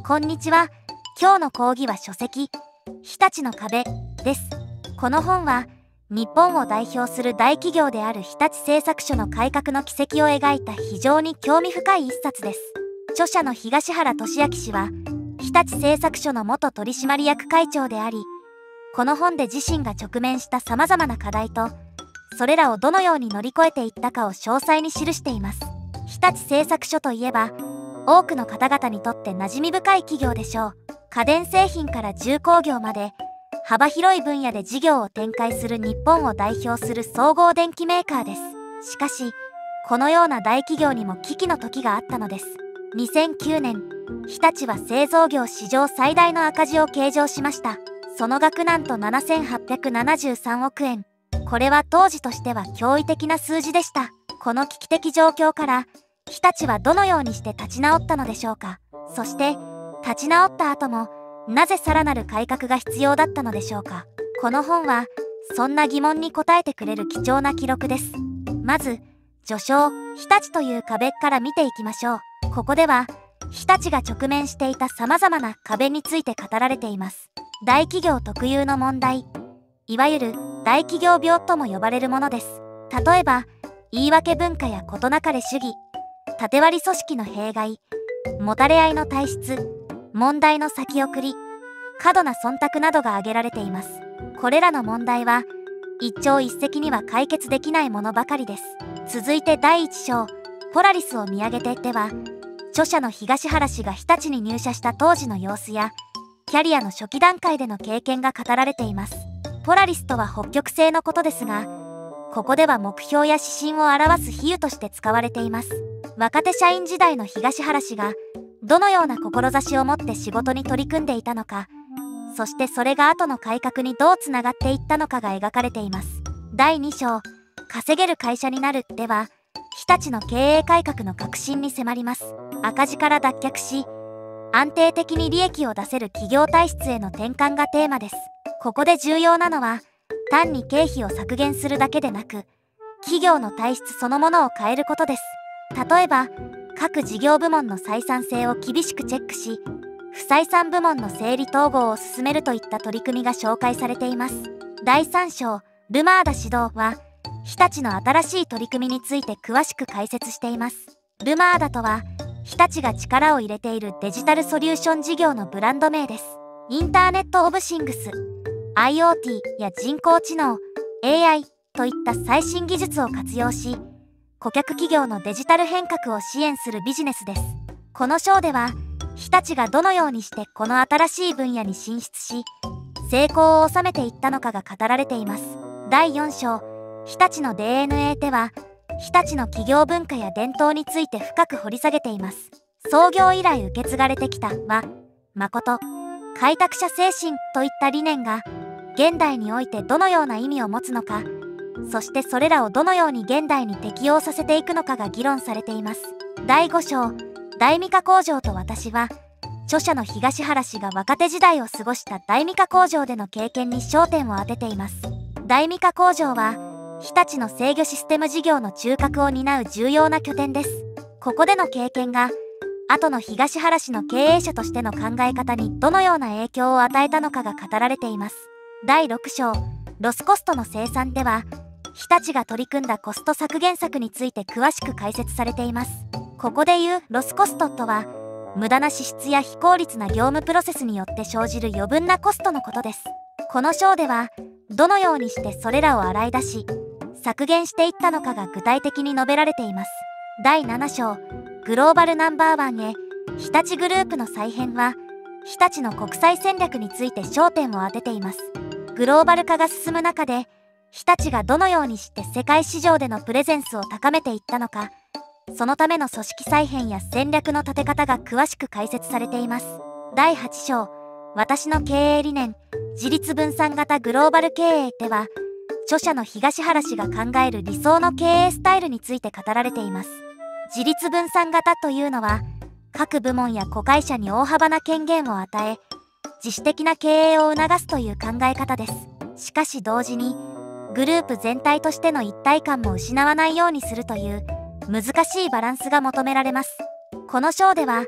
こんにちは。今日の講義は書籍日立の壁です。この本は日本を代表する大企業である日立製作所の改革の軌跡を描いた非常に興味深い一冊です。著者の東原俊明氏は日立製作所の元取締役会長であり、この本で自身が直面したさまざまな課題とそれらをどのように乗り越えていったかを詳細に記しています。日立製作所といえば多くの方々にとって馴染み深い企業でしょう。家電製品から重工業まで幅広い分野で事業を展開する日本を代表する総合電機メーカーです。しかしこのような大企業にも危機の時があったのです。2009年日立は製造業史上最大の赤字を計上しました。その額なんと7873億円。これは当時としては驚異的な数字でした。この危機的状況から日立はどのようにして立ち直ったのでしょうか。そして立ち直った後もなぜさらなる改革が必要だったのでしょうか。この本はそんな疑問に答えてくれる貴重な記録です。まず序章日立という壁から見ていきましょう。ここでは日立が直面していたさまざまな壁について語られています。大企業特有の問題、いわゆる大企業病とも呼ばれるものです。例えば言い訳文化や事なかれ主義、縦割り組織の弊害、もたれ合いの体質、問題の先送り、過度な忖度などが挙げられています。これらの問題は一朝一夕には解決できないものばかりです。続いて第1章ポラリスを見上げてでは、著者の東原氏が日立に入社した当時の様子やキャリアの初期段階での経験が語られています。ポラリスとは北極星のことですが、ここでは目標や指針を表す比喩として使われています。若手社員時代の東原氏がどのような志を持って仕事に取り組んでいたのか、そしてそれが後の改革にどうつながっていったのかが描かれています。第2章稼げる会社になるでは、日立の経営改革の革新に迫ります。赤字から脱却し安定的に利益を出せる企業体質への転換がテーマです。ここで重要なのは単に経費を削減するだけでなく、企業の体質そのものを変えることです。例えば各事業部門の採算性を厳しくチェックし、不採算部門の整理統合を進めるといった取り組みが紹介されています。第3章ルマーダ指導は日立の新しい取り組みについて詳しく解説しています。ルマーダとは日立が力を入れているデジタルソリューション事業のブランド名です。インターネットオブシングス、IoT や人工知能 AI といった最新技術を活用し、顧客企業のデジタル変革を支援するビジネスです。この章では日立がどのようにしてこの新しい分野に進出し成功を収めていったのかが語られています。第4章日立の DNA では日立の企業文化や伝統について深く掘り下げています。創業以来受け継がれてきた和、誠、開拓者精神といった理念が現代においてどのような意味を持つのか、そしてそれらをどのように現代に適応させていくのかが議論されています。第5章大味化工場と私は、著者の東原氏が若手時代を過ごした大味化工場での経験に焦点を当てています。大味化工場は日立の制御システム事業の中核を担う重要な拠点です。ここでの経験が後の東原氏の経営者としての考え方にどのような影響を与えたのかが語られています。第6章ロスコストの生産では、日立が取り組んだコスト削減策について詳しく解説されています。ここでいうロスコストとは、無駄な支出や非効率な業務プロセスによって生じる余分なコストのことです。この章ではどのようにしてそれらを洗い出し削減していったのかが具体的に述べられています。第7章グローバルナンバーワンへ日立グループの再編は、日立の国際戦略について焦点を当てています。グローバル化が進む中で日立がどのようにして世界市場でのプレゼンスを高めていったのか、そのための組織再編や戦略の立て方が詳しく解説されています。第8章私の経営理念自立分散型グローバル経営では、著者の東原氏が考える理想の経営スタイルについて語られています。自立分散型というのは各部門や子会社に大幅な権限を与え自主的な経営を促すという考え方です。しかし同時にグループ全体としての一体感も失わないようにするという難しいバランスが求められます。この章では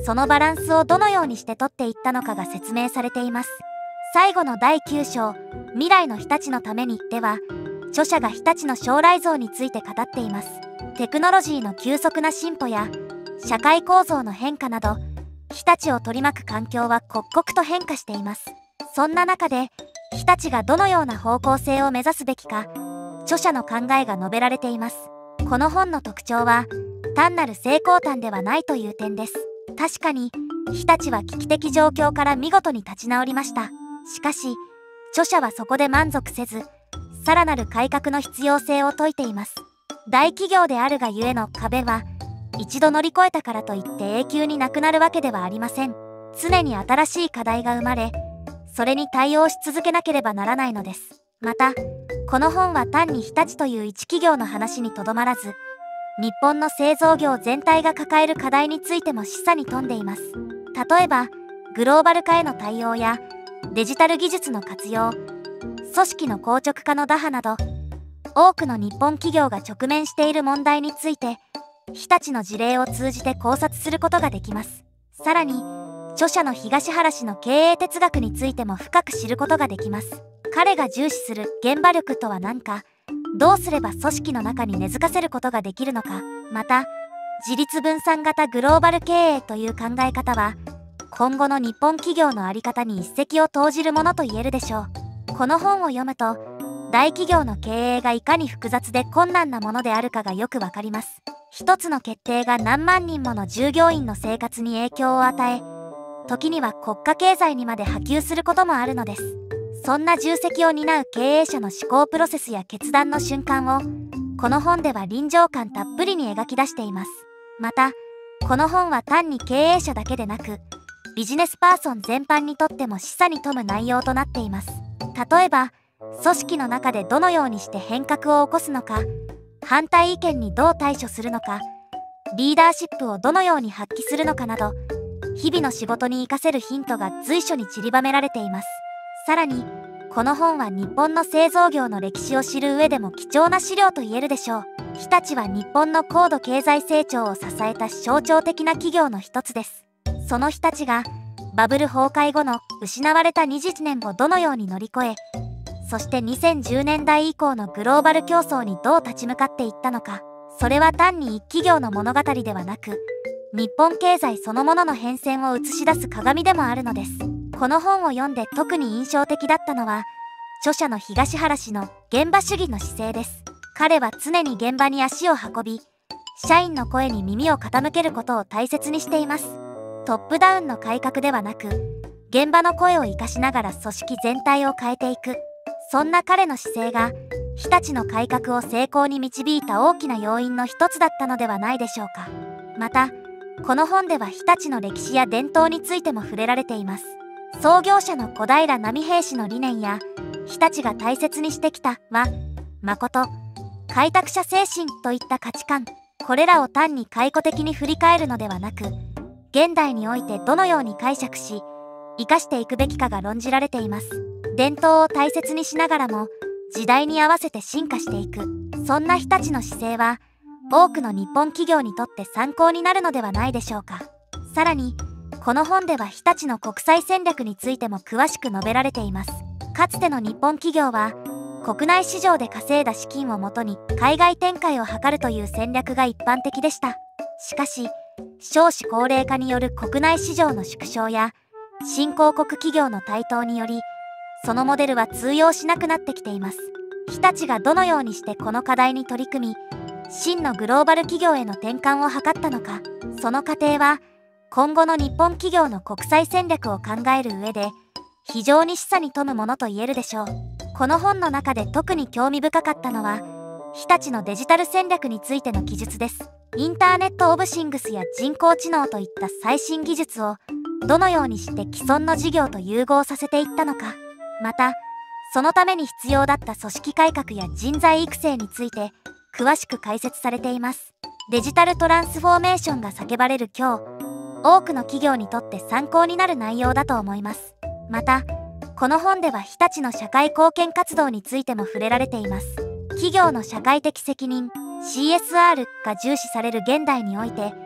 そのバランスをどのようにして取っていったのかが説明されています。最後の第9章、未来の日立のためにでは、著者が日立の将来像について語っています。テクノロジーの急速な進歩や社会構造の変化など、日立を取り巻く環境は刻々と変化しています。そんな中で、日立がどのような方向性を目指すべきか、著者の考えが述べられています。この本の特徴は、単なる成功譚ではないという点です。確かに、日立は危機的状況から見事に立ち直りました。しかし、著者はそこで満足せず、さらなる改革の必要性を説いています。大企業であるがゆえの壁は、一度乗り越えたからといって永久になくなるわけではありません。常に新しい課題が生まれ、それに対応し続けなければならないのです。また、この本は単に日立という一企業の話にとどまらず、日本の製造業全体が抱える課題についても示唆に富んでいます。例えば、グローバル化への対応や、デジタル技術の活用、組織の硬直化の打破など、多くの日本企業が直面している問題について、日立の事例を通じて考察することができます。さらに、著者の東原氏の経営哲学についても深く知ることができます。彼が重視する現場力とは何か、どうすれば組織の中に根付かせることができるのか、また、自立分散型グローバル経営という考え方は、今後の日本企業の在り方に一石を投じるものと言えるでしょう。この本を読むと、大企業の経営がいかに複雑で困難なものであるかがよくわかります。一つの決定が何万人もの従業員の生活に影響を与え、時には国家経済にまで波及することもあるのです。そんな重責を担う経営者の思考プロセスや決断の瞬間を、この本では臨場感たっぷりに描き出しています。また、この本は単に経営者だけでなく、ビジネスパーソン全般にとっても示唆に富む内容となっています。例えば、組織の中でどのようにして変革を起こすのか、反対意見にどう対処するのか、リーダーシップをどのように発揮するのかなど、日々の仕事に活かせるヒントが随所に散りばめられています。さらに、この本は日本の製造業の歴史を知る上でも貴重な資料と言えるでしょう。日立は日本の高度経済成長を支えた象徴的な企業の一つです。その日立が、バブル崩壊後の失われた20年をどのように乗り越え、そして2010年代以降のグローバル競争にどう立ち向かっていったのか、それは単に一企業の物語ではなく、日本経済そのものの変遷を映し出す鏡でもあるのです。この本を読んで特に印象的だったのは、著者の東原氏の現場主義の姿勢です。彼は常に現場に足を運び、社員の声に耳を傾けることを大切にしています。トップダウンの改革ではなく、現場の声を生かしながら組織全体を変えていく。そんな彼の姿勢が、日立の改革を成功に導いた大きな要因の一つだったのではないでしょうか。また、この本では日立の歴史や伝統についても触れられています。創業者の小平奈美平氏の理念や、日立が大切にしてきた誠、開拓者精神といった価値観、これらを単に回顧的に振り返るのではなく、現代においてどのように解釈し、生かしていくべきかが論じられています。伝統を大切にしながらも、時代に合わせて進化していく、そんな日立の姿勢は、多くの日本企業にとって参考になるのではないでしょうか。さらに、この本では日立の国際戦略についても詳しく述べられています。かつての日本企業は、国内市場で稼いだ資金をもとに海外展開を図るという戦略が一般的でした。しかし、少子高齢化による国内市場の縮小や、新興国企業の台頭により、そのモデルは通用しなくなってきています。日立がどのようにしてこの課題に取り組み、真のグローバル企業への転換を図ったのか、その過程は、今後の日本企業の国際戦略を考える上で、非常に示唆に富むものと言えるでしょう。この本の中で特に興味深かったのは、日立のデジタル戦略についての記述です。インターネット・オブ・シングスや人工知能といった最新技術を、どのようにして既存の事業と融合させていったのか、また、そのために必要だった組織改革や人材育成について、詳しく解説されています。デジタルトランスフォーメーションが叫ばれる今日、多くの企業にとって参考になる内容だと思います。また、この本では日立の社会貢献活動についても触れられています。企業の社会的責任 CSR が重視される現代において、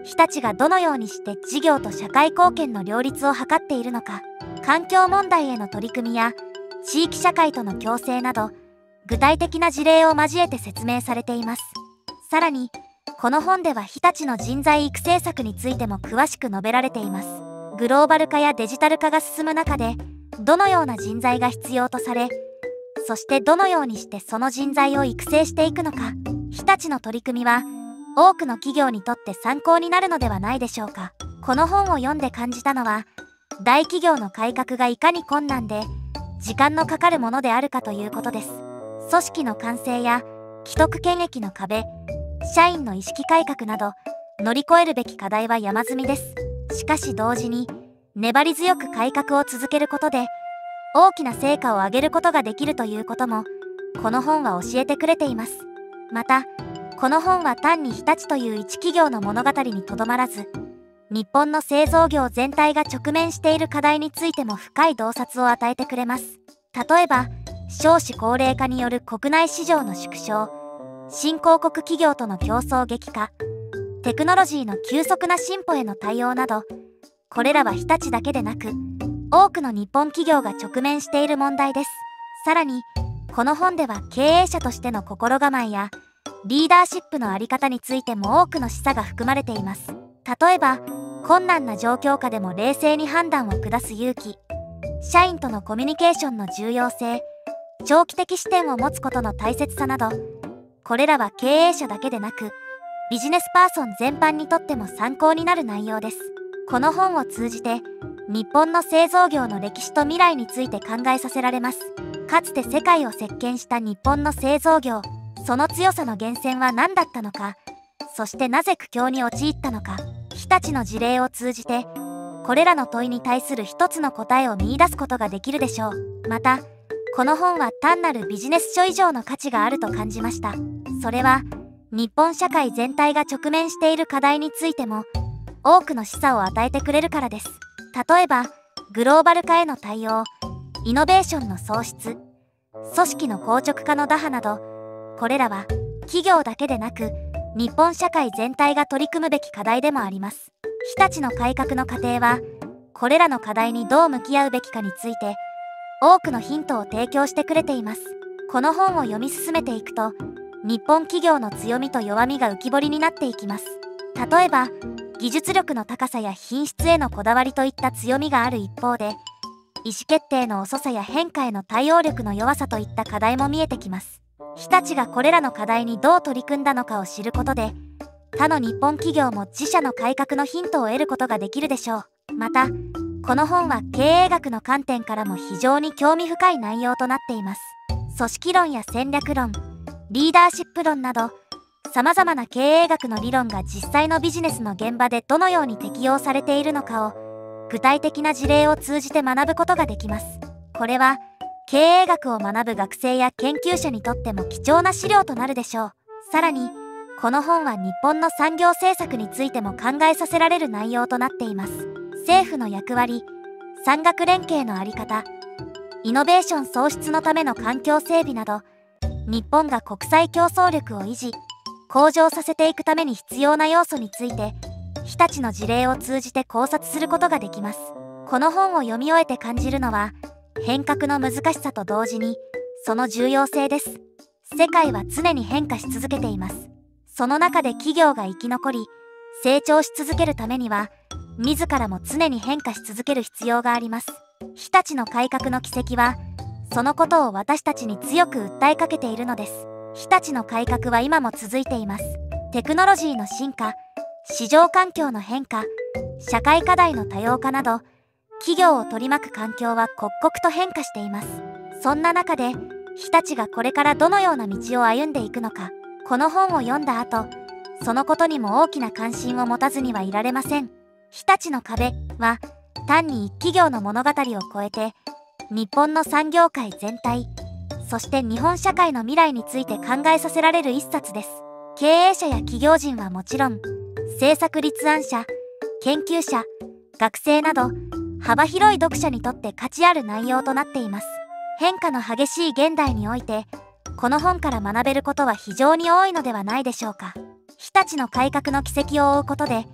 日立がどのようにして事業と社会貢献の両立を図っているのか、環境問題への取り組みや地域社会との共生など、具体的な事例を交えて説明されています。さらに、この本では日立の人材育成策についても詳しく述べられています。グローバル化やデジタル化が進む中で、どのような人材が必要とされ、そしてどのようにしてその人材を育成していくのか、日立の取り組みは多くの企業にとって参考になるのではないでしょうか。この本を読んで感じたのは、大企業の改革がいかに困難で時間のかかるものであるかということです。組織の完成や既得権益の壁、社員の意識改革など乗り越えるべき課題は山積みです。しかし同時に粘り強く改革を続けることで大きな成果を上げることができるということもこの本は教えてくれています。またこの本は単に日立という一企業の物語にとどまらず、日本の製造業全体が直面している課題についても深い洞察を与えてくれます。例えば少子高齢化による国内市場の縮小、新興国企業との競争激化、テクノロジーの急速な進歩への対応など、これらは日立だけでなく多くの日本企業が直面している問題です。さらにこの本では経営者としての心構えやリーダーシップの在り方についても多くの示唆が含まれています。例えば困難な状況下でも冷静に判断を下す勇気、社員とのコミュニケーションの重要性、長期的視点を持つことの大切さなど、これらは経営者だけでなくビジネスパーソン全般にとっても参考になる内容です。この本を通じて日本の製造業の歴史と未来について考えさせられます。かつて世界を席巻した日本の製造業、その強さの源泉は何だったのか、そしてなぜ苦境に陥ったのか、日立の事例を通じてこれらの問いに対する一つの答えを見出すことができるでしょう。またこの本は単なるビジネス書以上の価値があると感じました。それは日本社会全体が直面している課題についても多くの示唆を与えてくれるからです。例えばグローバル化への対応、イノベーションの創出、組織の硬直化の打破など、これらは企業だけでなく日本社会全体が取り組むべき課題でもあります。日立の改革の過程はこれらの課題にどう向き合うべきかについて多くのヒントを提供してくれています。この本を読み進めていくと日本企業の強みと弱みが浮き彫りになっていきます。例えば技術力の高さや品質へのこだわりといった強みがある一方で、意思決定の遅さや変化への対応力の弱さといった課題も見えてきます。日立がこれらの課題にどう取り組んだのかを知ることで、他の日本企業も自社の改革のヒントを得ることができるでしょう。また、この本は経営学の観点からも非常に興味深い内容となっています。組織論や戦略論、リーダーシップ論など、様々な経営学の理論が実際のビジネスの現場でどのように適用されているのかを具体的な事例を通じて学ぶことができます。これは経営学を学ぶ学生や研究者にとっても貴重な資料となるでしょう。さらにこの本は日本の産業政策についても考えさせられる内容となっています。政府の役割、産学連携の在り方、イノベーション創出のための環境整備など、日本が国際競争力を維持向上させていくために必要な要素について日立の事例を通じて考察することができます。この本を読み終えて感じるのは変革の難しさと同時にその重要性です。世界は常に変化し続けています。その中で企業が生き残り成長し続けるためには自らも常に変化し続ける必要があります。日立の改革の軌跡はそのことを私たちに強く訴えかけているのです。日立の改革は今も続いています。テクノロジーの進化、市場環境の変化、社会課題の多様化など、企業を取り巻く環境は刻々と変化しています。そんな中で、日立がこれからどのような道を歩んでいくのか、この本を読んだ後、そのことにも大きな関心を持たずにはいられません。日立の壁は、単に一企業の物語を超えて、日本の産業界全体、そして日本社会の未来について考えさせられる一冊です。経営者や企業人はもちろん、政策立案者、研究者、学生など、幅広い読者にとって価値ある内容となっています。変化の激しい現代において、この本から学べることは非常に多いのではないでしょうか。日立の改革の軌跡を追うことで、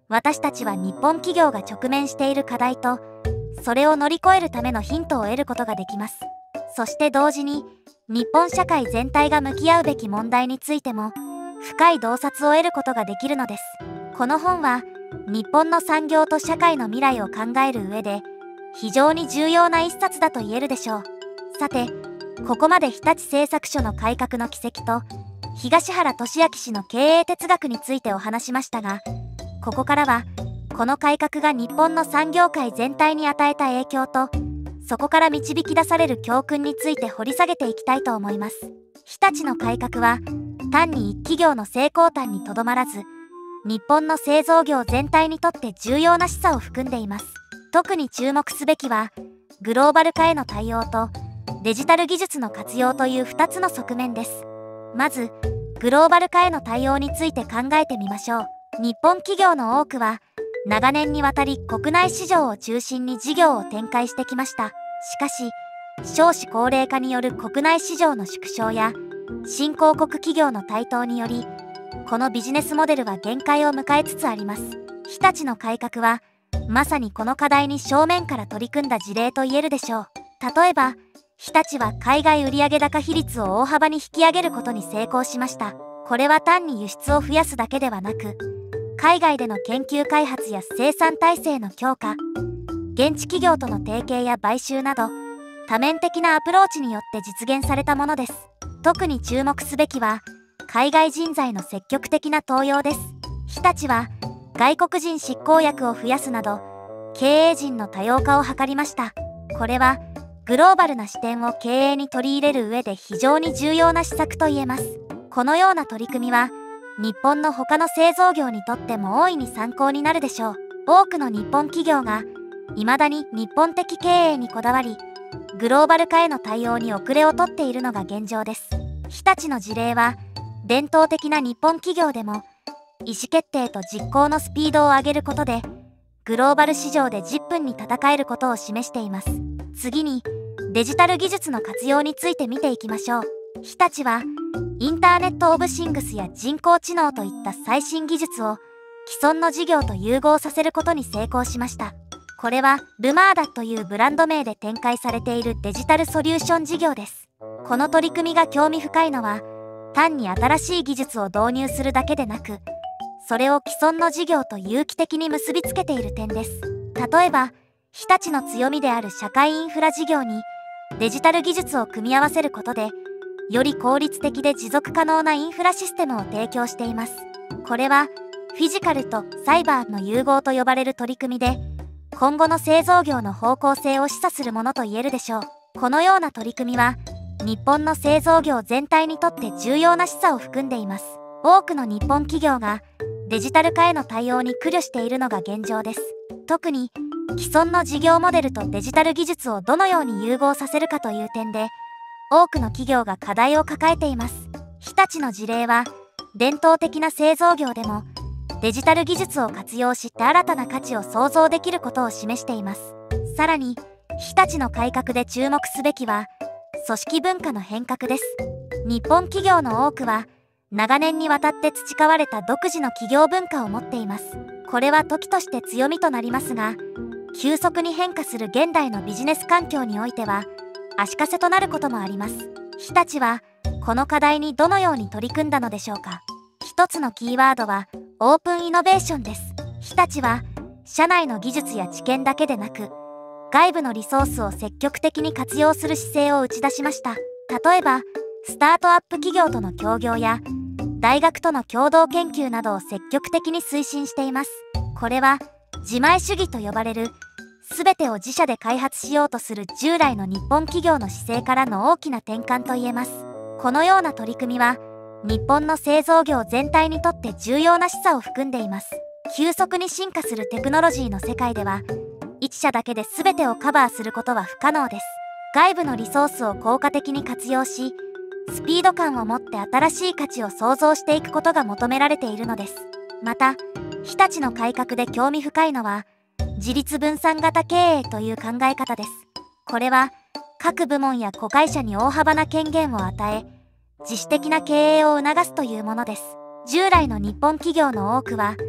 私たちは日本企業が直面している課題と、それを乗り越えるためのヒントを得ることができます。そして同時に、日本社会全体が向き合うべき問題についても、深い洞察を得ることができるのです。この本は、日本の産業と社会の未来を考える上で、非常に重要な一冊だと言えるでしょう。さて、ここまで日立製作所の改革の軌跡と、東原俊明氏の経営哲学についてお話しましたが、ここからは、この改革が日本の産業界全体に与えた影響と、そこから導き出される教訓について掘り下げていきたいと思います。日立の改革は、単に一企業の成功譚にとどまらず、日本の製造業全体にとって重要な示唆を含んでいます。特に注目すべきは、グローバル化への対応と、デジタル技術の活用という2つの側面です。まず、グローバル化への対応について考えてみましょう。日本企業の多くは、長年にわたり国内市場を中心に事業を展開してきました。しかし、少子高齢化による国内市場の縮小や、新興国企業の台頭により、このビジネスモデルは限界を迎えつつあります。日立の改革は、まさにこの課題に正面から取り組んだ事例と言えるでしょう。例えば、日立は海外売上高比率を大幅に引き上げることに成功しました。これは単に輸出を増やすだけではなく、海外での研究開発や生産体制の強化、現地企業との提携や買収など、多面的なアプローチによって実現されたものです。特に注目すべきは、海外人材の積極的な登用です。日立は、外国人執行役を増やすなど、経営陣の多様化を図りました。これは、グローバルな視点を経営に取り入れる上で非常に重要な施策と言えます。このような取り組みは、日本の他の製造業にとっても大いに参考になるでしょう。多くの日本企業が、未だに日本的経営にこだわり、グローバル化への対応に遅れをとっているのが現状です。日立の事例は、伝統的な日本企業でも、意思決定と実行のスピードを上げることで、グローバル市場で10分に戦えることを示しています。次に、デジタル技術の活用について見ていきましょう。日立は、インターネット・オブ・シングスや人工知能といった最新技術を既存の事業と融合させることに成功しました。これは、ルマーダというブランド名で展開されているデジタルソリューション事業です。この取り組みが興味深いのは、単に新しい技術を導入するだけでなく、それを既存の事業と有機的に結びつけている点です。例えば、日立の強みである社会インフラ事業にデジタル技術を組み合わせることで、より効率的で持続可能なインフラシステムを提供しています。これは、フィジカルとサイバーの融合と呼ばれる取り組みで、今後の製造業の方向性を示唆するものと言えるでしょう。このような取り組みは、日本の製造業全体にとって重要な示唆を含んでいます。多くの日本企業がデジタル化への対応に苦慮しているのが現状です。特に、既存の事業モデルとデジタル技術をどのように融合させるかという点で、多くの企業が課題を抱えています。日立の事例は、伝統的な製造業でも、デジタル技術を活用して新たな価値を創造できることを示しています。さらに、日立の改革で注目すべきは、組織文化の変革です。日本企業の多くは、長年にわたって培われた独自の企業文化を持っています。これは時として強みとなりますが、急速に変化する現代のビジネス環境においては、足かせとなることもあります。日立は、この課題にどのように取り組んだのでしょうか。一つのキーワードは、オープンイノベーションです。日立は、社内の技術や知見だけでなく、外部のリソースを積極的に活用する姿勢を打ち出しました。例えば、スタートアップ企業との協業や、大学との共同研究などを積極的に推進しています。これは、自前主義と呼ばれる、すべてを自社で開発しようとする従来の日本企業の姿勢からの大きな転換と言えます。このような取り組みは、日本の製造業全体にとって重要な示唆を含んでいます。急速に進化するテクノロジーの世界では、一社だけで全てをカバーすることは不可能です。外部のリソースを効果的に活用し、スピード感を持って新しい価値を創造していくことが求められているのです。また、日立の改革で興味深いのは、自立分散型経営という考え方です。これは、各部門や子会社に大幅な権限を与え、自主的な経営を促すというものです。従来の日本企業の多くは、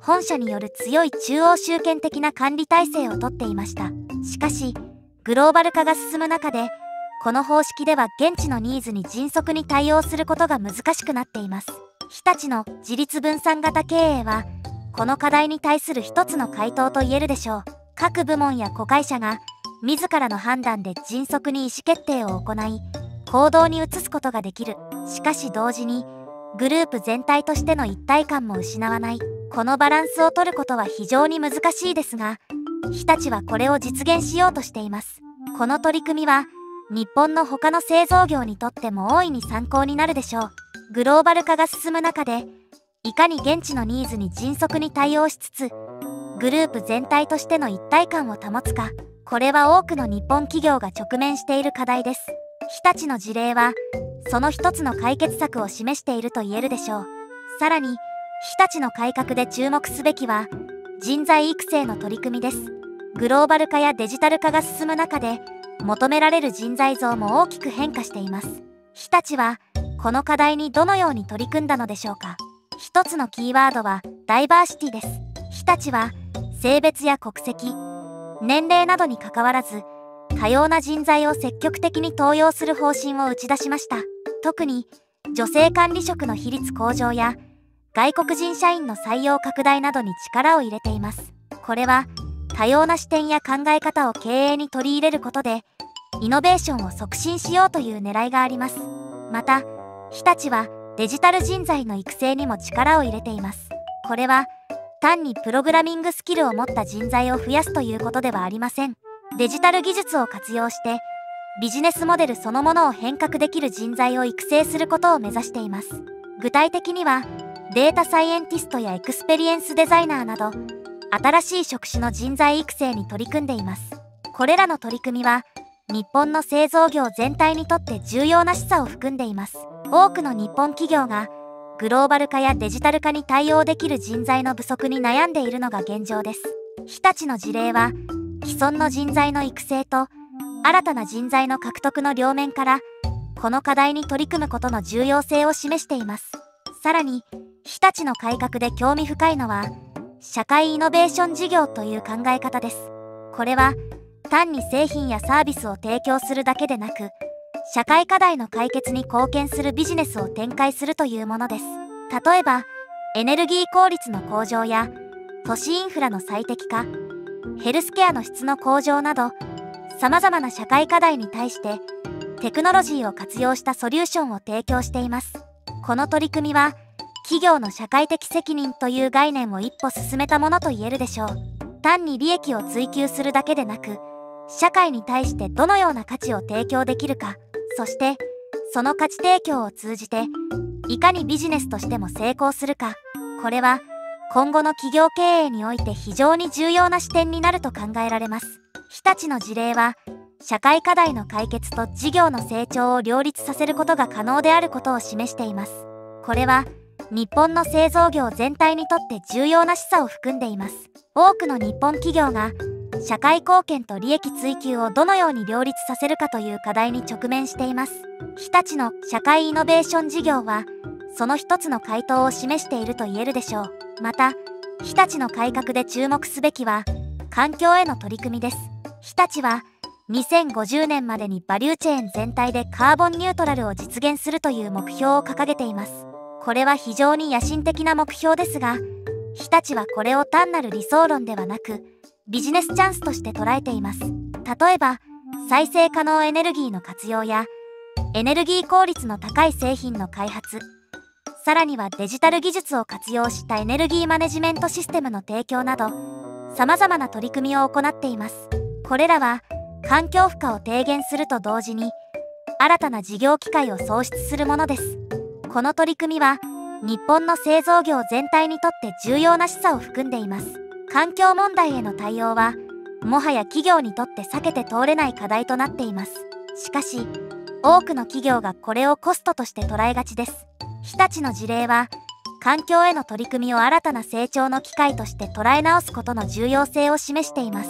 本社による強い中央集権的な管理体制をとっていました。しかし、グローバル化が進む中で、この方式では現地のニーズに迅速に対応することが難しくなっています。日立の自立分散型経営は、この課題に対する一つの回答と言えるでしょう。各部門や子会社が、自らの判断で迅速に意思決定を行い、行動に移すことができる。しかし同時に、グループ全体としての一体感も失わない。このバランスを取ることは非常に難しいですが、日立はこれを実現しようとしています。この取り組みは、日本の他の製造業にとっても大いに参考になるでしょう。グローバル化が進む中で、いかに現地のニーズに迅速に対応しつつ、グループ全体としての一体感を保つか、これは多くの日本企業が直面している課題です。日立の事例は、その一つの解決策を示していると言えるでしょう。さらに、日立の改革で注目すべきは、人材育成の取り組みです。グローバル化やデジタル化が進む中で、求められる人材像も大きく変化しています。日立は、この課題にどのように取り組んだのでしょうか。一つのキーワードは、ダイバーシティです。日立は、性別や国籍、年齢などにかかわらず、多様な人材を積極的に登用する方針を打ち出しました。特に、女性管理職の比率向上や、外国人社員の採用拡大などに力を入れています。これは、多様な視点や考え方を経営に取り入れることで、イノベーションを促進しようという狙いがあります。また、日立はデジタル人材の育成にも力を入れています。これは、単にプログラミングスキルを持った人材を増やすということではありません。デジタル技術を活用して、ビジネスモデルそのものを変革できる人材を育成することを目指しています。具体的には、データサイエンティストやエクスペリエンスデザイナーなど、新しい職種の人材育成に取り組んでいます。これらの取り組みは、日本の製造業全体にとって重要な示唆を含んでいます。多くの日本企業が、グローバル化やデジタル化に対応できる人材の不足に悩んでいるのが現状です。日立の事例は、既存の人材の育成と、新たな人材の獲得の両面から、この課題に取り組むことの重要性を示しています。さらに、日立の改革で興味深いのは、社会イノベーション事業という考え方です。これは、単に製品やサービスを提供するだけでなく、社会課題の解決に貢献するビジネスを展開するというものです。例えば、エネルギー効率の向上や、都市インフラの最適化、ヘルスケアの質の向上など、様々な社会課題に対して、テクノロジーを活用したソリューションを提供しています。この取り組みは、企業の社会的責任という概念を一歩進めたものと言えるでしょう。単に利益を追求するだけでなく、社会に対してどのような価値を提供できるか、そして、その価値提供を通じて、いかにビジネスとしても成功するか、これは、今後の企業経営において非常に重要な視点になると考えられます。日立の事例は、社会課題の解決と事業の成長を両立させることが可能であることを示しています。これは、日本の製造業全体にとって重要な示唆を含んでいます。多くの日本企業が、社会貢献と利益追求をどのように両立させるかという課題に直面しています。日立の社会イノベーション事業は、その一つの回答を示していると言えるでしょう。また、日立の改革で注目すべきは、環境への取り組みです。日立は、2050年までにバリューチェーン全体でカーボンニュートラルを実現するという目標を掲げています。これは非常に野心的な目標ですが、日立はこれを単なる理想論ではなく、ビジネスチャンスとして捉えています。例えば、再生可能エネルギーの活用や、エネルギー効率の高い製品の開発、さらにはデジタル技術を活用したエネルギーマネジメントシステムの提供など、様々な取り組みを行っています。これらは、環境負荷を低減すると同時に、新たな事業機会を創出するものです。この取り組みは、日本の製造業全体にとって重要な示唆を含んでいます。環境問題への対応は、もはや企業にとって避けて通れない課題となっています。しかし、多くの企業がこれをコストとして捉えがちです。日立の事例は、環境への取り組みを新たな成長の機会として捉え直すことの重要性を示しています。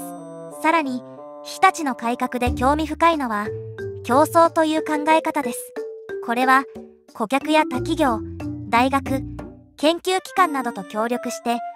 さらに、日立の改革で興味深いのは、競争という考え方です。これは、顧客や他企業、大学、研究機関などと協力して、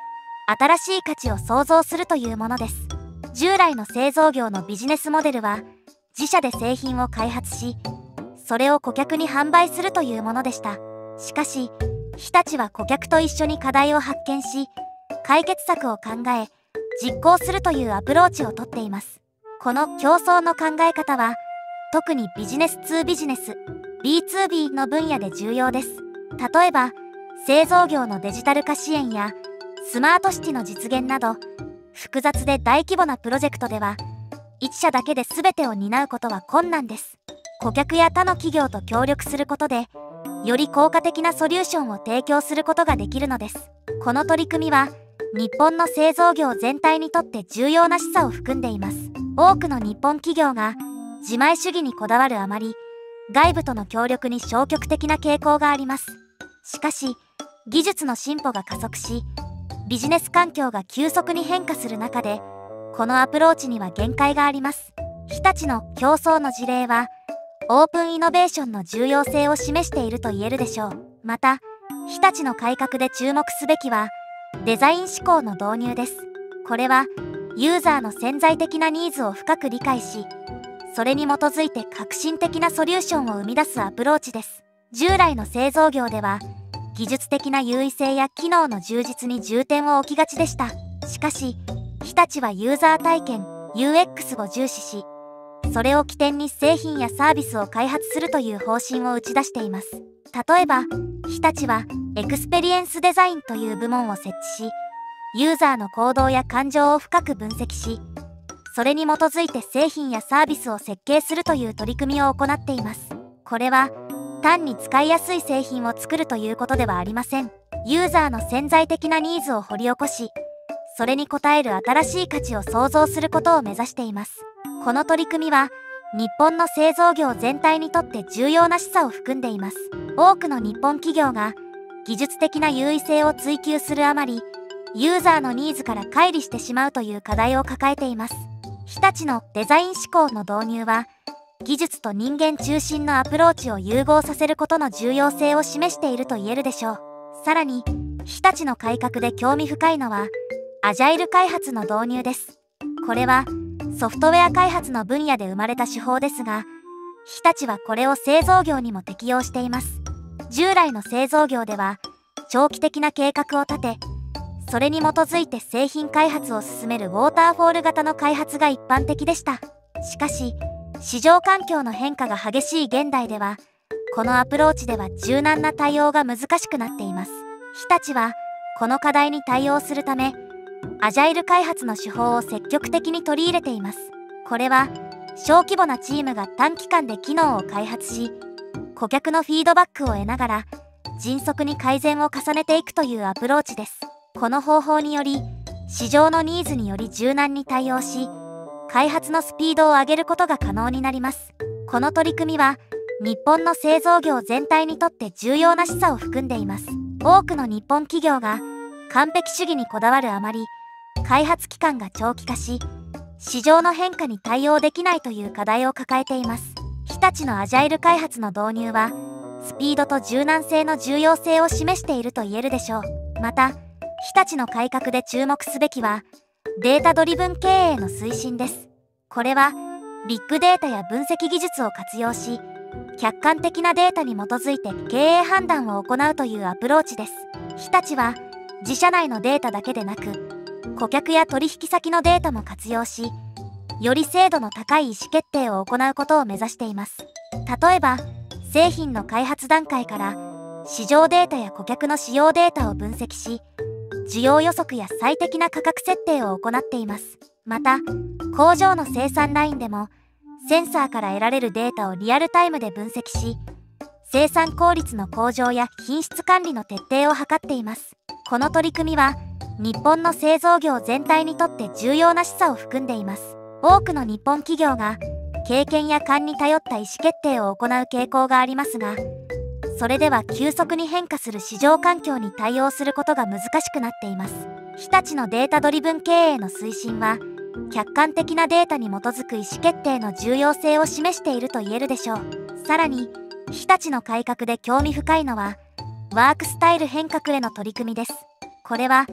新しい価値を創造するというものです。従来の製造業のビジネスモデルは、自社で製品を開発し、それを顧客に販売するというものでした。しかし、日立は顧客と一緒に課題を発見し、解決策を考え、実行するというアプローチをとっています。この競争の考え方は、特にビジネス2ビジネス、B2B の分野で重要です。例えば、製造業のデジタル化支援や、スマートシティの実現など、複雑で大規模なプロジェクトでは、一社だけで全てを担うことは困難です。顧客や他の企業と協力することで、より効果的なソリューションを提供することができるのです。この取り組みは、日本の製造業全体にとって重要な示唆を含んでいます。多くの日本企業が自前主義にこだわるあまり、外部との協力に消極的な傾向があります。しかし、技術の進歩が加速し、ビジネス環境が急速に変化する中で、このアプローチには限界があります。日立の競争の事例は、オープンイノベーションの重要性を示していると言えるでしょう。また、日立の改革で注目すべきは、デザイン思考の導入です。これは、ユーザーの潜在的なニーズを深く理解し、それに基づいて革新的なソリューションを生み出すアプローチです。従来の製造業では、技術的な優位性や機能の充実に重点を置きがちでした。しかし、日立はユーザー体験 UX を重視し、それを起点に製品やサービスを開発するという方針を打ち出しています。例えば、日立はエクスペリエンスデザインという部門を設置し、ユーザーの行動や感情を深く分析し、それに基づいて製品やサービスを設計するという取り組みを行っています。これは、単に使いやすい製品を作るということではありません。ユーザーの潜在的なニーズを掘り起こし、それに応える新しい価値を創造することを目指しています。この取り組みは、日本の製造業全体にとって重要な示唆を含んでいます。多くの日本企業が、技術的な優位性を追求するあまり、ユーザーのニーズから乖離してしまうという課題を抱えています。日立のデザイン思考の導入は、技術と人間中心のアプローチを融合させることの重要性を示していると言えるでしょう。さらに、日立の改革で興味深いのは、アジャイル開発の導入です。これは、ソフトウェア開発の分野で生まれた手法ですが、日立はこれを製造業にも適用しています。従来の製造業では、長期的な計画を立て、それに基づいて製品開発を進めるウォーターフォール型の開発が一般的でした。しかし、市場環境の変化が激しい現代では、このアプローチでは柔軟な対応が難しくなっています。日立は、この課題に対応するため、アジャイル開発の手法を積極的に取り入れています。これは、小規模なチームが短期間で機能を開発し、顧客のフィードバックを得ながら、迅速に改善を重ねていくというアプローチです。この方法により、市場のニーズにより柔軟に対応し、開発のスピードを上げることが可能になります。この取り組みは、日本の製造業全体にとって重要な示唆を含んでいます。多くの日本企業が、完璧主義にこだわるあまり、開発期間が長期化し、市場の変化に対応できないという課題を抱えています。日立のアジャイル開発の導入は、スピードと柔軟性の重要性を示していると言えるでしょう。また、日立の改革で注目すべきは、データドリブン経営の推進です。これは、ビッグデータや分析技術を活用し、客観的なデータに基づいて経営判断を行うというアプローチです。日立は、自社内のデータだけでなく、顧客や取引先のデータも活用し、より精度の高い意思決定を行うことを目指しています。例えば、製品の開発段階から市場データや顧客の使用データを分析し、需要予測や最適な価格設定を行っています。また、工場の生産ラインでも、センサーから得られるデータをリアルタイムで分析し、生産効率の向上や品質管理の徹底を図っています。この取り組みは、日本の製造業全体にとって重要な示唆を含んでいます。多くの日本企業が経験や勘に頼った意思決定を行う傾向がありますが、それでは急速に変化する市場環境に対応することが難しくなっています。日立のデータドリブン経営の推進は、客観的なデータに基づく意思決定の重要性を示していると言えるでしょう。さらに、日立の改革で興味深いのは、ワークスタイル変革への取り組みです。これは、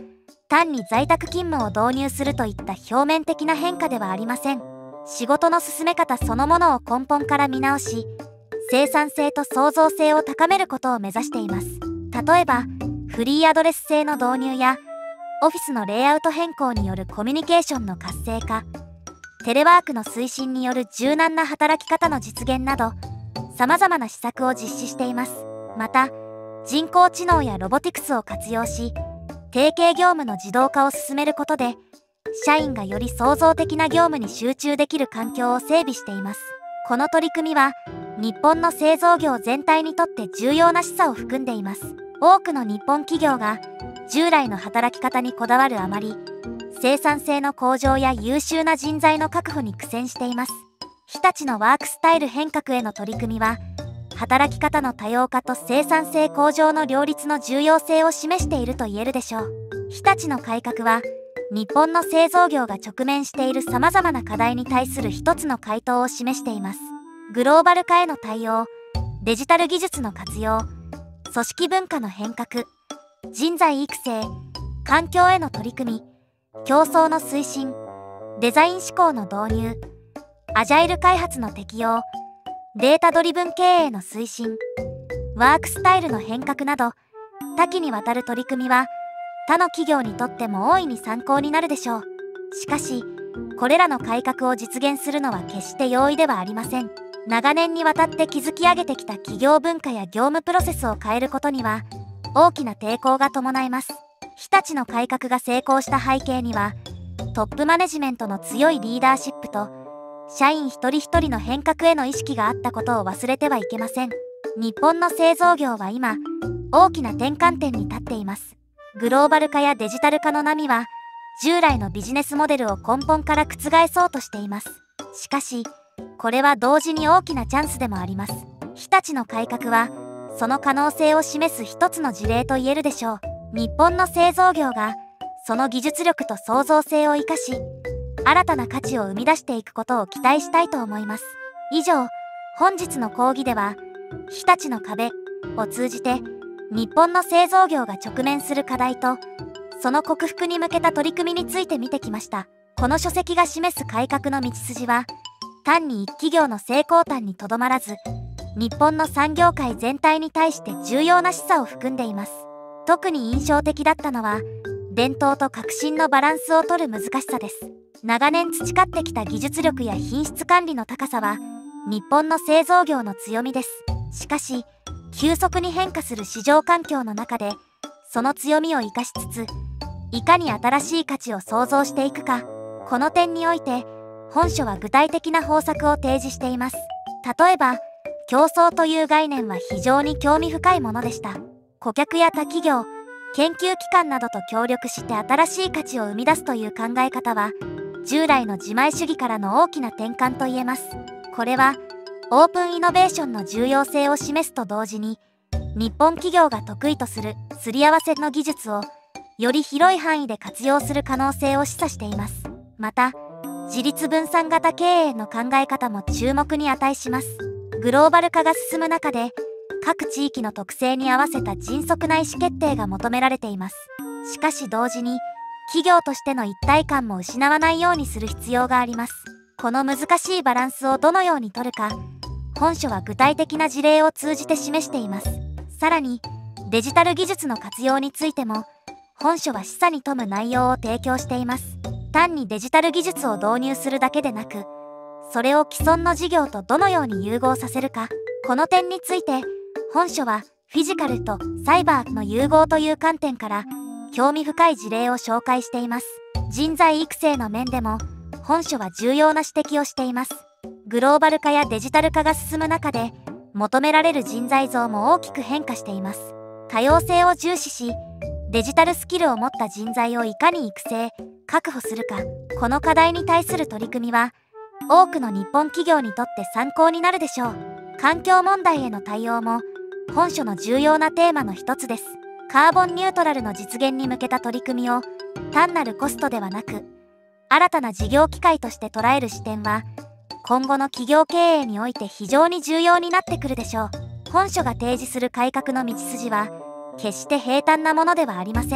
単に在宅勤務を導入するといった表面的な変化ではありません。仕事の進め方そのものを根本から見直し、生産性と創造性を高めることを目指しています。例えば、フリーアドレス制の導入や、オフィスのレイアウト変更によるコミュニケーションの活性化、テレワークの推進による柔軟な働き方の実現など、様々な施策を実施しています。また、人工知能やロボティクスを活用し、定型業務の自動化を進めることで、社員がより創造的な業務に集中できる環境を整備しています。この取り組みは、日本の製造業全体にとって重要な示唆を含んでいます。多くの日本企業が従来の働き方にこだわるあまり、生産性の向上や優秀な人材の確保に苦戦しています。日立のワークスタイル変革への取り組みは、働き方の多様化と生産性向上の両立の重要性を示していると言えるでしょう。日立の改革は、日本の製造業が直面している様々な課題に対する一つの回答を示しています。グローバル化への対応、デジタル技術の活用、組織文化の変革、人材育成、環境への取り組み、競争の推進、デザイン思考の導入、アジャイル開発の適用、データドリブン経営の推進、ワークスタイルの変革など、多岐にわたる取り組みは、他の企業にとっても大いに参考になるでしょう。しかし、これらの改革を実現するのは決して容易ではありません。長年にわたって築き上げてきた企業文化や業務プロセスを変えることには、大きな抵抗が伴います。日立の改革が成功した背景には、トップマネジメントの強いリーダーシップと、社員一人一人の変革への意識があったことを忘れてはいけません。日本の製造業は今、大きな転換点に立っています。グローバル化やデジタル化の波は、従来のビジネスモデルを根本から覆そうとしています。しかし、これは同時に大きなチャンスでもあります。日立の改革は、その可能性を示す一つの事例と言えるでしょう。日本の製造業が、その技術力と創造性を生かし、新たな価値を生み出していくことを期待したいと思います。以上、本日の講義では、日立の壁を通じて、日本の製造業が直面する課題と、その克服に向けた取り組みについて見てきました。この書籍が示す改革の道筋は、単に一企業の成功譚にとどまらず、日本の産業界全体に対して重要な示唆を含んでいます。特に印象的だったのは、伝統と革新のバランスを取る難しさです。長年培ってきた技術力や品質管理の高さは、日本の製造業の強みです。しかし、急速に変化する市場環境の中で、その強みを生かしつつ、いかに新しい価値を創造していくか、この点において、本書は具体的な方策を提示しています。例えば、競争という概念は非常に興味深いものでした。顧客や他企業、研究機関などと協力して新しい価値を生み出すという考え方は、従来の自前主義からの大きな転換と言えます。これは、オープンイノベーションの重要性を示すと同時に、日本企業が得意とするすり合わせの技術を、より広い範囲で活用する可能性を示唆しています。また、自立分散型経営の考え方も注目に値します。グローバル化が進む中で、各地域の特性に合わせた迅速な意思決定が求められています。しかし同時に、企業としての一体感も失わないようにする必要があります。この難しいバランスをどのように取るか、本書は具体的な事例を通じて示しています。さらに、デジタル技術の活用についても、本書は示唆に富む内容を提供しています。単にデジタル技術を導入するだけでなく、それを既存の事業とどのように融合させるか、この点について、本書はフィジカルとサイバーの融合という観点から、興味深い事例を紹介しています。人材育成の面でも、本書は重要な指摘をしています。グローバル化やデジタル化が進む中で、求められる人材像も大きく変化しています。多様性を重視し、デジタルスキルを持った人材をいかに育成、確保するか、この課題に対する取り組みは、多くの日本企業にとって参考になるでしょう。環境問題への対応も、本書の重要なテーマの一つです。カーボンニュートラルの実現に向けた取り組みを、単なるコストではなく、新たな事業機会として捉える視点は、今後の企業経営において非常に重要になってくるでしょう。本書が提示する改革の道筋は、決して平坦なものではありません。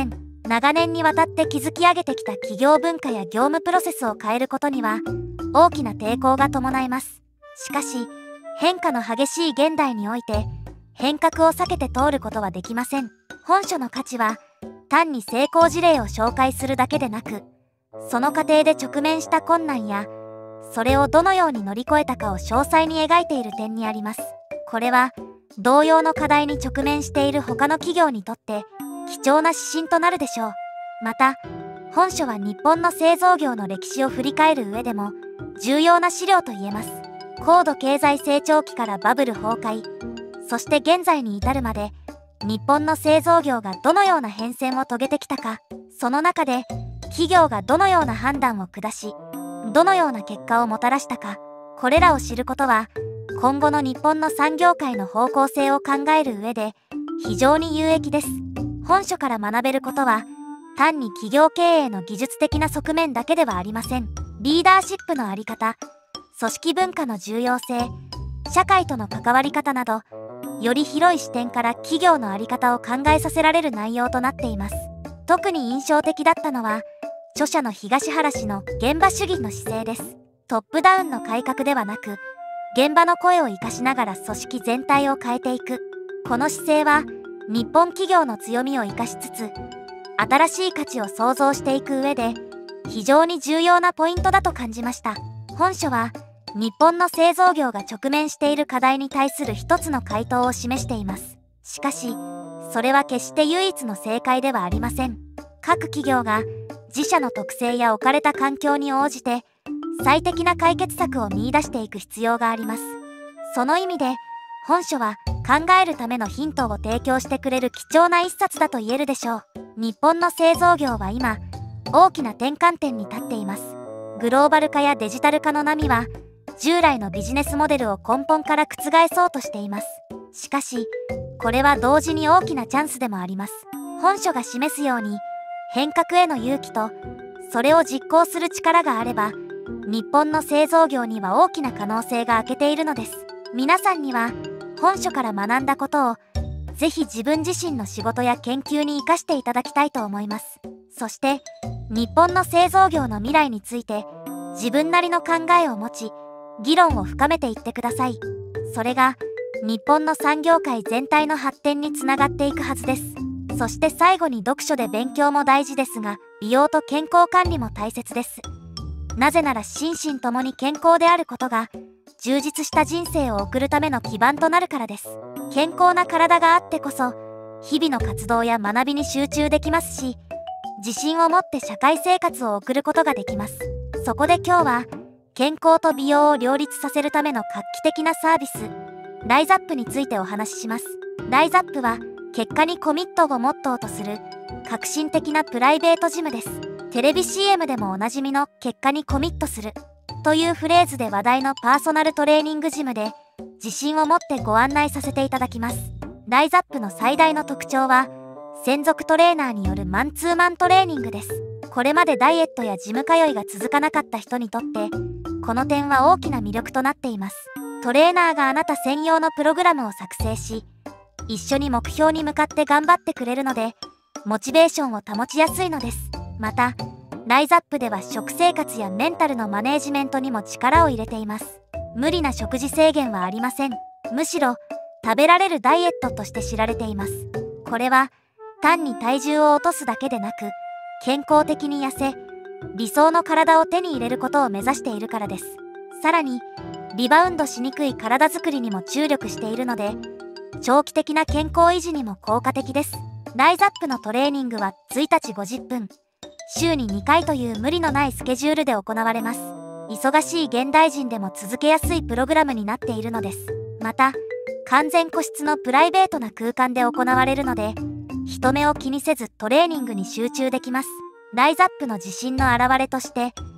長年にわたって築き上げてきた企業文化や業務プロセスを変えることには大きな抵抗が伴います。しかし、変化の激しい現代において変革を避けて通ることはできません。本書の価値は単に成功事例を紹介するだけでなく、その過程で直面した困難やそれをどのように乗り越えたかを詳細に描いている点にあります。これは同様の課題に直面している他の企業にとって貴重な指針となるでしょう。また、本書は日本の製造業の歴史を振り返る上でも重要な資料と言えます。高度経済成長期からバブル崩壊、そして現在に至るまで日本の製造業がどのような変遷を遂げてきたか、その中で企業がどのような判断を下し、どのような結果をもたらしたか、これらを知ることは今後の日本の産業界の方向性を考える上で非常に有益です。本書から学べることは単に企業経営の技術的な側面だけではありません。リーダーシップの在り方、組織文化の重要性、社会との関わり方など、より広い視点から企業の在り方を考えさせられる内容となっています。特に印象的だったのは著者の東原氏の現場主義の姿勢です。トップダウンの改革ではなく、現場の声を生かしながら組織全体を変えていく。この姿勢は日本企業の強みを生かしつつ、新しい価値を創造していく上で非常に重要なポイントだと感じました。本書は日本の製造業が直面している課題に対する一つの回答を示しています。しかし、それは決して唯一の正解ではありません。各企業が自社の特性や置かれた環境に応じて最適な解決策を見出していく必要があります。その意味で本書は考えるためのヒントを提供してくれる貴重な一冊だと言えるでしょう。日本の製造業は今大きな転換点に立っています。グローバル化やデジタル化の波は従来のビジネスモデルを根本から覆そうとしています。しかし、これは同時に大きなチャンスでもあります。本書が示すように変革への勇気とそれを実行する力があれば、日本の製造業には大きな可能性が開けているのです。皆さんには本書から学んだことをぜひ自分自身の仕事や研究に生かしていただきたいと思います。そして日本の製造業の未来について自分なりの考えを持ち議論を深めていってください。それが日本の産業界全体の発展につながっていくはずです。そして最後に読書で勉強も大事ですが、美容と健康管理も大切です。なぜなら心身ともに健康であることが充実した人生を送るための基盤となるからです。健康な体があってこそ日々の活動や学びに集中できますし、自信を持って社会生活を送ることができます。そこで今日は健康と美容を両立させるための画期的なサービス、ライザップについてお話しします。ライザップは結果にコミットをモットーとする革新的なプライベートジムです。テレビ CM でもおなじみの結果にコミットするというフレーズで話題のパーソナルトレーニングジムで自信を持ってご案内させていただきます。ライザップの最大の特徴は専属トレーナーによるマンツーマントレーニングです。これまでダイエットやジム通いが続かなかった人にとってこの点は大きな魅力となっています。トレーナーがあなた専用のプログラムを作成し、一緒に目標に向かって頑張ってくれるのでモチベーションを保ちやすいのです。またライザップでは食生活やメンタルのマネージメントにも力を入れています。無理な食事制限はありません。むしろ食べられるダイエットとして知られています。これは単に体重を落とすだけでなく、健康的に痩せ理想の体を手に入れることを目指しているからです。さらにリバウンドしにくい体づくりにも注力しているので長期的な健康維持にも効果的です。ライザップのトレーニングは1日50分、週に2回という無理のないスケジュールで行われます。忙しい現代人でも続けやすいプログラムになっているのです。また、完全個室のプライベートな空間で行われるので、人目を気にせずトレーニングに集中できます。ライザップの自信の表れとして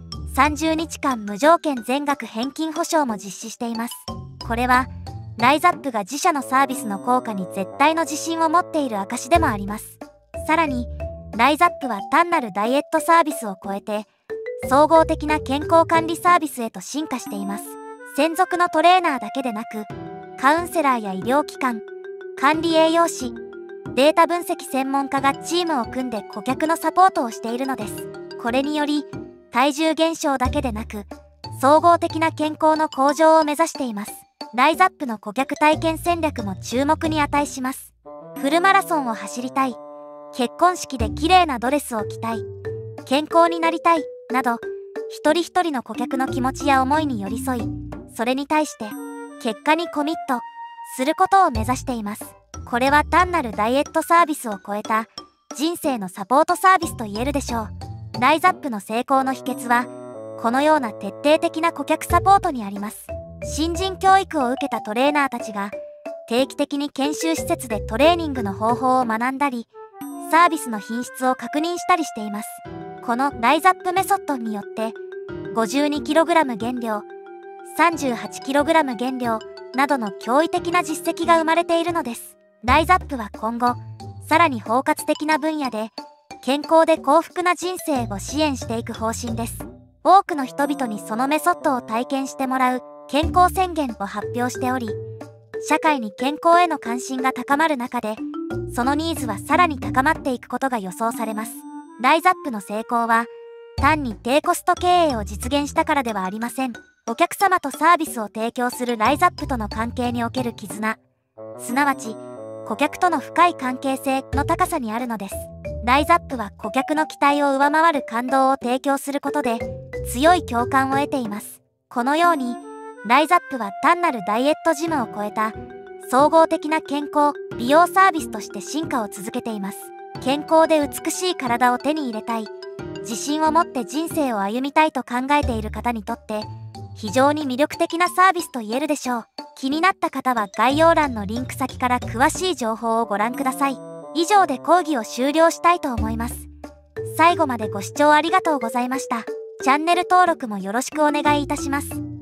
、30日間無条件全額返金保証も実施しています。これは、ライザップが自社のサービスの効果に絶対の自信を持っている証でもあります。さらに、ライザップは単なるダイエットサービスを超えて、総合的な健康管理サービスへと進化しています。専属のトレーナーだけでなく、カウンセラーや医療機関、管理栄養士、 データ分析専門家がチームを組んで顧客のサポートをしているのです。これにより、体重減少だけでなく、総合的な健康の向上を目指しています。ライザップの顧客体験戦略も注目に値します。フルマラソンを走りたい、結婚式で綺麗なドレスを着たい、健康になりたい、など、一人一人の顧客の気持ちや思いに寄り添い、それに対して、結果にコミットすることを目指しています。これは単なるダイエットサービスを超えた、人生のサポートサービスと言えるでしょう。ライザップの成功の秘訣は、このような徹底的な顧客サポートにあります。新人教育を受けたトレーナーたちが、定期的に研修施設でトレーニングの方法を学んだり、サービスの品質を確認したりしています。このライザップメソッドによって、52kg 減量、38kg 減量などの驚異的な実績が生まれているのです。ライザップは今後、さらに包括的な分野で、健康で幸福な人生を支援していく方針です。多くの人々にそのメソッドを体験してもらう健康宣言を発表しており、社会に健康への関心が高まる中で、そのニーズはさらに高まっていくことが予想されます。ライザップの成功は、単に低コスト経営を実現したからではありません。お客様とサービスを提供するライザップとの関係における絆、すなわち、顧客との深い関係性の高さにあるのです。ライザップは顧客の期待を上回る感動を提供することで、強い共感を得ています。このように、ライザップは単なるダイエットジムを超えた、総合的な健康・美容サービスとして進化を続けています。健康で美しい体を手に入れたい、自信を持って人生を歩みたいと考えている方にとって、非常に魅力的なサービスと言えるでしょう。気になった方は概要欄のリンク先から詳しい情報をご覧ください。以上で講義を終了したいと思います。最後までご視聴ありがとうございました。チャンネル登録もよろしくお願いいたします。